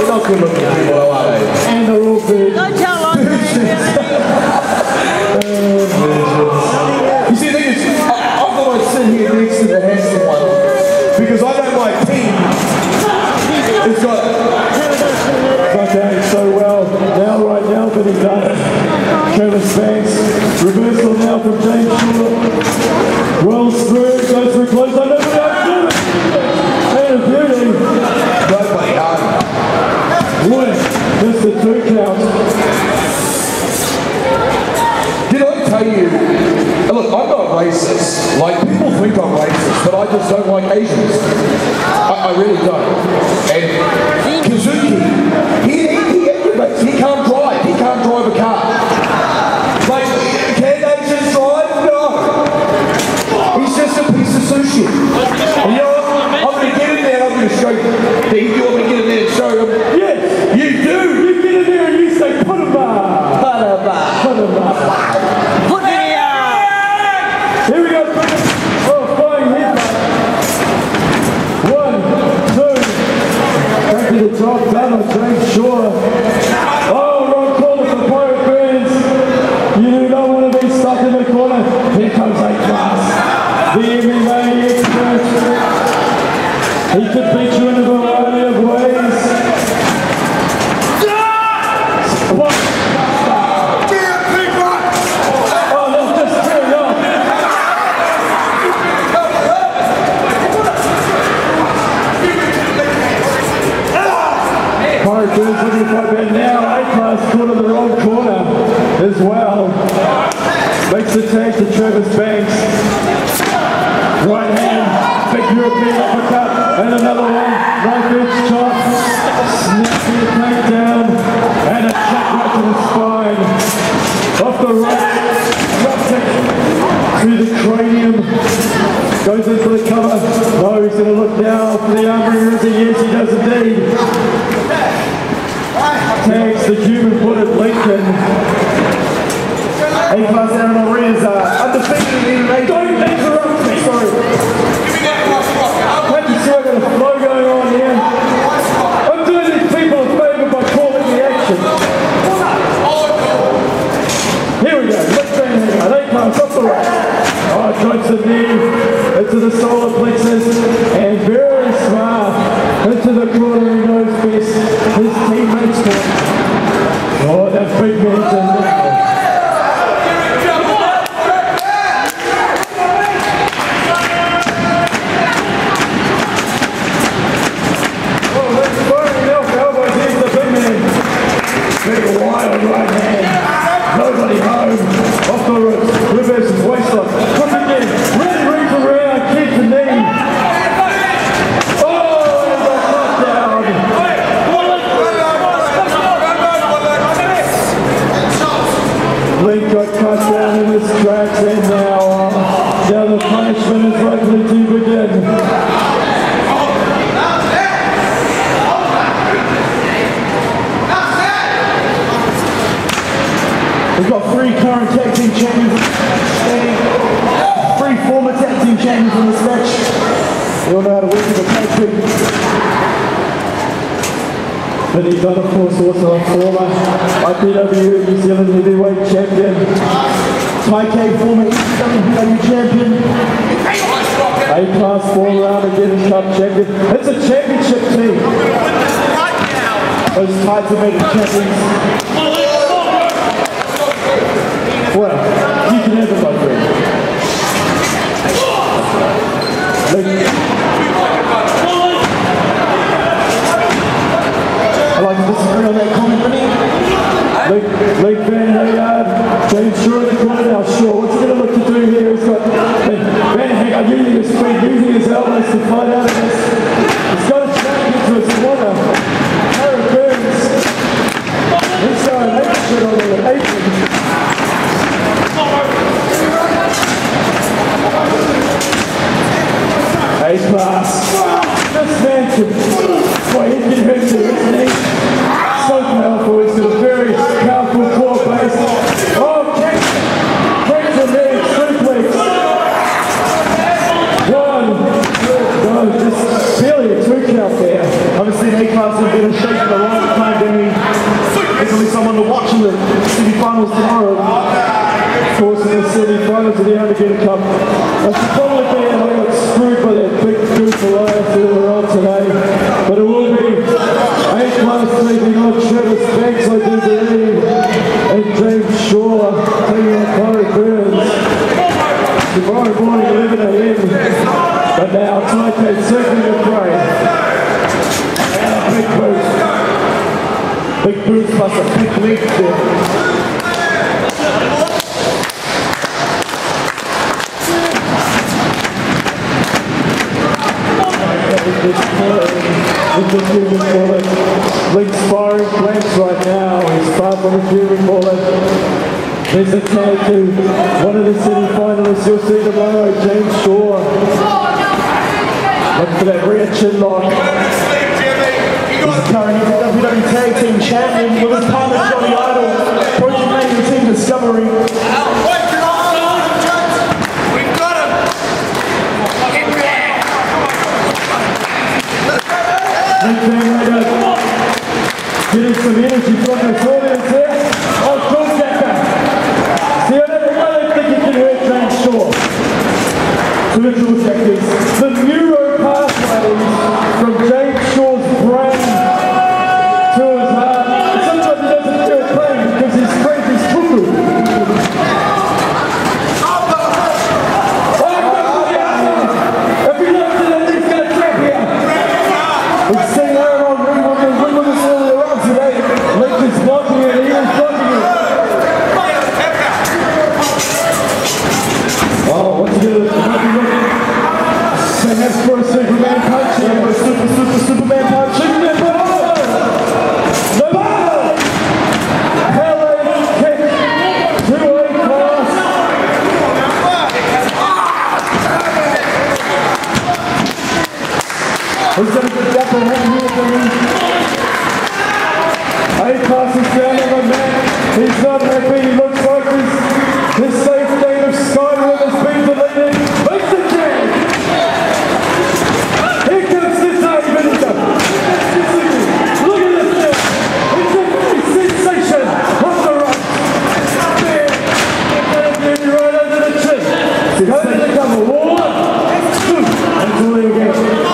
not good looking people, are they? And they're all virgins. Don't tell Andre. You see, the thing is, I thought I'd sit here next to the handsome one because I know my team has got. Okay, so well, right now, but he's done it. Travis Banks, reversal now from James Shore. Rolls through, goes for a close line, nobody else do it. And a beauty. Don't play hard. Wood, just a 2 count. Did I tell you, look, I'm not racist. Like, people think I'm racist, but I just don't like Asians. I really don't. And Kazuki, he can't drive. He can't drive a car. Like, can Asians drive? No. He's just a piece of sushi. And you know what? I'm going to get in there and I'm going to show you. Do you want me to get in there and show you? Yes, you do. You get in there and you say, put a bar. Put a bar. Put a bar. Put it Here we go. Oh, flying hit. 1, 2. Back to the top, down on James Shore. Oh, wrong corner for Pirate Burns. You do not want to be stuck in the corner. Here comes A-Class. The MMA expert. He could beat you in a variety of ways. What? Oh, let's just turn it off. Pirate Burns looking for it now. A-Class caught in the wrong corner as well. Makes the tag to Travis Banks. Right hand, big European uppercut, and another one. Right edge chop. Snappy attack down, and a check right to the spine. Off the right, drop kick through the cranium. Goes in for the cover. No, he's going to look now for the arm rear. Yes, he does indeed. Tags the human-footed Lincoln. A-Class Aaron O'Reilly's undefeated in MMA. Don't interrupt me, sorry. Can't you see I've got a flow going on here? I'm doing these people a favour by calling the action. Here we go, let's bang it out. A-Class off the right. Oh, drops the knee into the solar plexus and very smart into the corner. He knows best. His teammates for. Oh, that big man's in now. Big wild right hand. Nobody home. Off the reverses waistline. Come again. Really rings around. Kick the knee. Oh, there's a knockdown. Link got cut down in his tracks and now the punishment is likely to begin. We've got 3 current tag team champions standing, 3 former tag team champions in this match. They all know how to work with the tag team. But he's of course also a former IPW New Zealand heavyweight champion. Tai K, former ECW champion. A-Class 4-round again cup champion. It's a championship team. Those tights are made of champions. Well, you can have them, my friend. I'd like to disagree on that comment, Vinny. Luke Van Haggard, James Shore in the corner now. Shore, what's he going to look to do here? He's got Van Haggard using his feet, using his elbows to fight out of this. He's got a track into his corner. Pirate Burns. He's going to shit on the apron. A-Class. This man can, boy, he can hurt you, isn't he? So powerful, he's got a very powerful core base. Oh, kick! Bring it A-class has been a shake for a long time, Danny. There's only someone to watch in the city finals tomorrow. Of course, in the city finals of the Alligator Cup. I should probably be a little bit screwed by that big group alliance that we're on today. But it will be A-class taking on Travis Banks, I do believe, and James Shaw taking on Corey Burns. Tomorrow morning, 11 a.m. But now, Taipei circling the fray. And a big boost. Big boost plus a big leap there. Link sparring blanks right now. He's far from a Cuban bullet. There's a tag to one of the city finalists you'll see tomorrow, James Shaw. Look for that rear chin lock. He's the current WWE Tag Team Champion with his partner Johnny Idol, approaching main Team Discovery. We've got him! Getting some energy from the audience here. Oh, John Decker. See, I don't think you can hurt James Shaw. So let's look at this. The neuro pathways from James Shaw's brain to his heart. Sometimes he doesn't feel pain because his strength is cuckoo. If he loves it, then he's going to trap here. We've seen Aaron on Wimbledon earlier on today. Link is blocking it, he is blocking it. Oh, what's he going to do? Say that's for a Superman punch. Yeah, for a Superman punch. Superman punch. No ball! Hell kick to A-class. He's going to get that for him here for me. A-class is down on the mat. He's not happy. He looks like his safe game of Skyrim has been deleted. Makes the jam. Here comes this argument. Look at this now. It's a sensation. On the right. Bam. Right under the chin. Go to the cover. 1, 2. And do it again.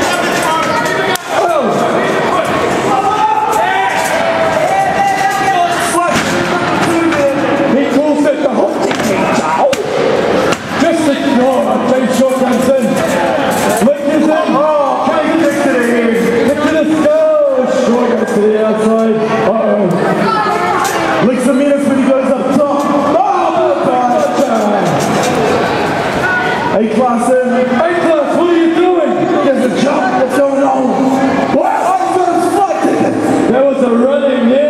James Shaw comes in. Link is in. Oh, Kane gets to the end. Look at this go. Shaw goes to the outside. Uh-oh. Link's a menace when he goes up top. Oh, A-class in. A-class, what are you doing? There's a jump. What's going on? What? I'm going to fight. That was a running, yeah.